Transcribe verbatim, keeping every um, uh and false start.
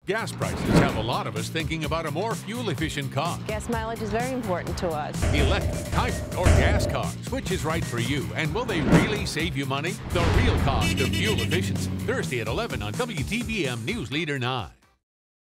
Gas prices have a lot of us thinking about a more fuel-efficient car. Gas mileage is very important to us. Electric, hybrid, or gas cars. Which is right for you? And will they really save you money? The real cost of fuel efficiency. Thursday at eleven on W T B M News Leader nine.